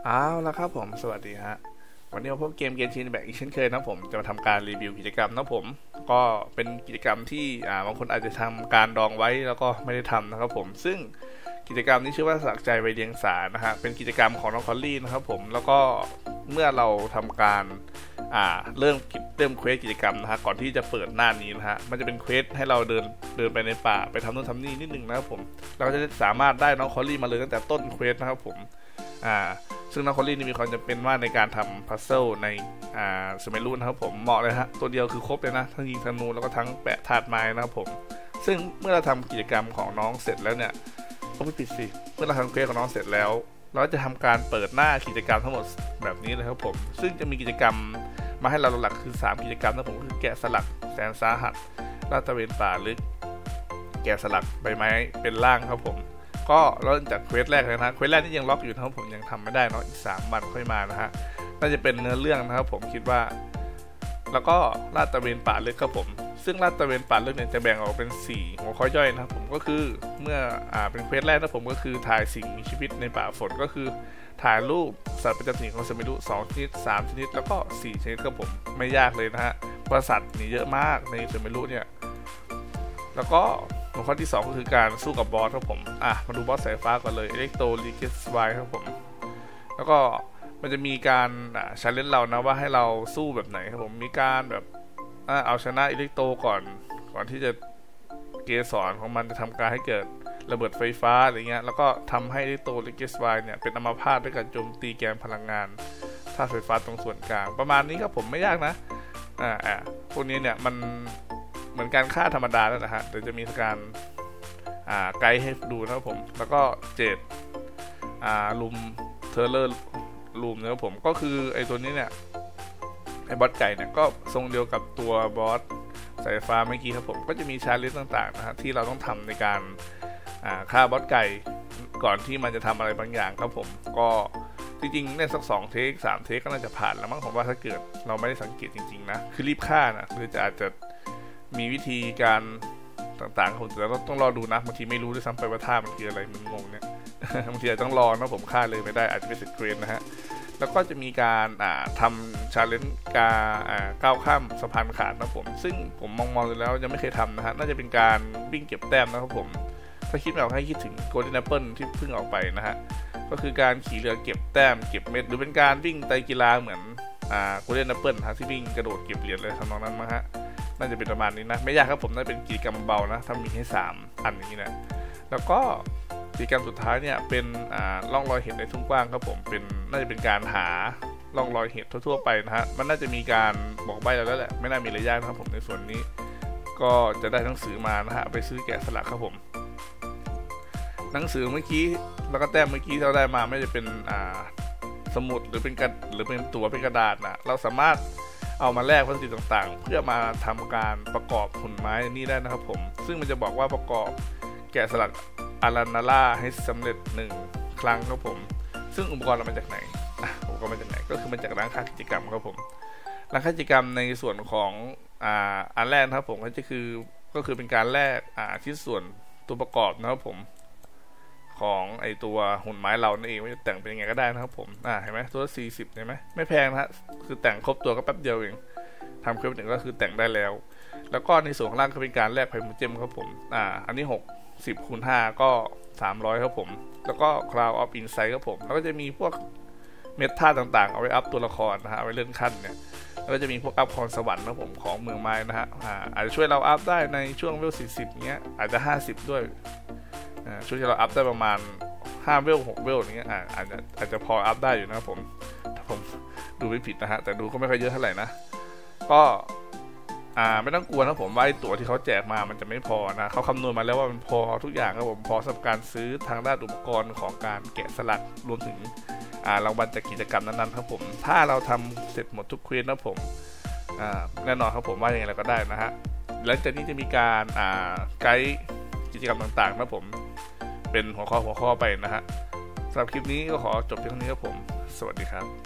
เอาละครับผมสวัสดีฮะวันนี้มาพบเกมเกมชินแบกอีกเช่นเคยนะผมจะมาทำการรีวิวกิจกรรมนะผมก็เป็นกิจกรรมที่บางคนอาจจะทำการดองไว้แล้วก็ไม่ได้ทำนะครับผมซึ่งกิจกรรมนี้ชื่อว่าสลักใจใบเดียงสานะฮะเป็นกิจกรรมของน้องคอลลี่นะครับผมแล้วก็เมื่อเราทำการเริ่มเควสกิจกรรมนะฮะก่อนที่จะเปิดหน้านี้นะฮะมันจะเป็นเควสให้เราเดินไปในป่าไปทำนู่นทำนี่นิดนึงนะครับผมเราก็จะสามารถได้น้องคอลลี่มาเลยตั้งแต่ต้นเควสนะครับผมซึ่งน้องคอลลี่นี่มีความจำเป็นมากในการทำพัซเซิลในสมัยรุ่นนะครับผมเหมาะเลยฮะตัวเดียวคือครบเลยนะทั้งยิงธนูแล้วก็ทั้งแปะธาตุไม้นะครับผมซึ่งเมื่อเราทำกิจกรรมของน้องเสร็จแล้วเนี่ยต้องไม่ผิดสิเมื่อเราทำเควสของน้องเสร็จแล้วเราจะทำการเปิดหน้ากิจกรรมทั้งหมดแบบนี้เลยครับผมซึ่งจะมีกิจกรรมมาให้เราหลักคือ3กิจกรรมนะผมคือแกะสลักแสนสาหัสลาดตระเวนป่าลึกแกะสลักใบไม้เป็นร่างครับผมก็เริ่มจากเควสแรกเลยนะเควสแรกนี่ยังล็อกอยู่นะครับผมยังทำไม่ได้เนาะอีก3 วันค่อยมานะฮะน่าจะเป็นเนื้อเรื่องนะครับผมคิดว่าแล้วก็ลาดตระเวนป่าลึกครับผมซึ่งลาดตระเวนป่าลึกเนี่ยจะแบ่งออกเป็น4หัวข้อย่อยนะครับผมก็คือเมื่อเป็นเควสแรกนะผมก็คือถ่ายสิ่งมีชีวิตในป่าฝนก็คือถ่ายรูปสัตว์ประจำถิ่นของสมิรุ2 ชนิด3 ชนิดแล้วก็4 ชนิดครับผมไม่ยากเลยนะฮะเพราะสัตว์นี่เยอะมากในสมิรุเนี่ยแล้วก็หัวข้อที่2ก็คือการสู้กับบอสครับผมมาดูบอสสายฟ้าก่อนเลยอิเล็กโทรลิเกสไวครับผมแล้วก็มันจะมีการชันเลนเรานะว่าให้เราสู้แบบไหนครับผมมีการแบบเอาชนะอิเล็กโทรก่อนที่จะเกสรของมันจะทำการให้เกิดระเบิดไฟฟ้าอะไรเงี้ยแล้วก็ทำให้อิเล็กโทรลิเกสไวเนี่ยเป็นอัมพาตด้วยการโจมตีแกนพลังงานธาตุไฟฟ้าตรงส่วนกลางประมาณนี้ครับผมไม่ยากนะพวกนี้เนี่ยมันเหมือนการฆ่าธรรมดาแล้วนะฮะแต่จะมีการไกด์ให้ดูนะครับผมแล้วก็เจดลุมเทเลอร์ลุมนะครับผมก็คือไอตัวนี้เนี่ยไอบอสไก่เนี่ยก็ทรงเดียวกับตัวบอสสายฟ้าเมื่อกี้ครับผมก็จะมีชาเลนจ์ต่างๆนะฮะที่เราต้องทำในการฆ่าบอสไก่ก่อนที่มันจะทำอะไรบางอย่างครับผมก็จริงๆเนี่ยสัก2 เทค 3 เทคก็น่าจะผ่านแล้วมั้งผมว่าถ้าเกิดเราไม่ได้สังเกตจริงๆนะคือรีบฆ่านะหรืออาจจะมีวิธีการต่างๆผมแต่ต้องรอดูนะบางทีไม่รู้ด้วยซ้ำไปว่าท่ามันคืออะไรมันงงเนี่ยบางทีอาจต้องรอนะผมฆ่าเลยไม่ได้อาจจะเป็นเซตเกรนนะฮะแล้วก็จะมีการทำชาเลนจ์ก้าวข้ามสะพานขาดนะผมซึ่งผมมองดูแล้วยังไม่เคยทำนะฮะน่าจะเป็นการวิ่งเก็บแต้มนะครับผมถ้าคิดไม่ออกให้คิดถึงโกลเด้นแอปเปิลที่เพิ่งออกไปนะฮะก็คือการขี่เรือเก็บแต้มเก็บเม็ดหรือเป็นการวิ่งไตรกีฬาเหมือนโกลเด้นแอปเปิลที่วิ่งกระโดดเก็บเหรียญเลยทำนองนั้นมั้งฮะน่าจะเป็นประมาณนี้นะไม่ยากครับผมน่าจะเป็นกิจกรรมเบานะถ้ามีให้3 อันอย่างนี้นะแล้วก็กิจกรรมสุดท้ายเนี่ยเป็นร่องรอยเห็ดในทุ่งกว้างครับผมเป็นน่าจะเป็นการหาร่องรอยเห็ดทั่วๆไปนะฮะมันน่าจะมีการบอกใบ้แล้วแหละไม่น่ามีอะไรยากนะครับผมในส่วนนี้ก็จะได้หนังสือมานะฮะไปซื้อแกะสลักครับผมหนังสือเมื่อกี้แล้วก็แต้มเมื่อกี้เราได้มาไม่จะเป็นสมุดหรือเป็นตัวเป็นกระดาษนะเราสามารถเอามาแลกวัสดุต่างๆเพื่อมาทำการประกอบหุ่นไม้นี่ได้นะครับผมซึ่งมันจะบอกว่าประกอบแกะสลักอารานาล่าให้สำเร็จ1 ครั้งครับผมซึ่งอุปกรณ์เรามาจากไหนอุปกรณ์มาจากไหนก็คือมาจากร้านค้ากิจกรรมครับผมร้านค้ากิจกรรมในส่วนของอันแรกครับผมก็คือเป็นการแลกชิ้นส่วนตัวประกอบนะครับผมของไอตัวหุ่นไม้เรานั่นเองว่าจะแต่งเป็นยังไงก็ได้นะครับผมเห็นไหมตัวละ40เห็นไหมไม่แพงนะฮะคือแต่งครบตัวก็แป๊บเดียวเองทำคลิปหนึ่งก็คือแต่งได้แล้วก็ในส่วนข้างล่างก็เป็นการแลกไพมูเจมครับผมอันนี้60 คูณ 5ก็300ครับผมแล้วก็ Cloud of Insight ครับผมแล้วก็จะมีพวกเมทาต่างๆเอาไว้อัพตัวละครนะฮะเอาไว้เลื่อนขั้นเนี่ยแล้วก็จะมีพวกอัพพรสวรรค์นะผมของเมืองไม้นะฮะอาจจะช่วยเราอัพได้ในช่วงเวล40เงี้ยอาจจะ50ด้วยช่วยเราอัพได้ประมาณ5 เวล 6 เวลอย่างเงี้ยอาจจะพออัพได้อยู่นะครับผมถ้าผมดูไม่ผิดนะฮะแต่ดูก็ไม่ค่อยเยอะเท่าไหร่นะก็ไม่ต้องกลัวนะผมว่าไอ้ตั๋วที่เขาแจกมามันจะไม่พอนะเขาคำนวณมาแล้วว่ามันพอทุกอย่างครับผมพอสำหรับการซื้อทางด้านอุปกรณ์ของการแกะสลักรวมถึงรางวัลจากกิจกรรมนั้นๆครับผมถ้าเราทำเสร็จหมดทุกเควสนะผมแน่นอนครับผมว่ายังไงเราก็ได้นะฮะหลังจากนี้จะมีการไกด์กิจกรรมต่างๆนะผมเป็นหัวข้อไปนะฮะสำหรับคลิปนี้ก็ขอจบเพียงเท่านี้ครับผมสวัสดีครับ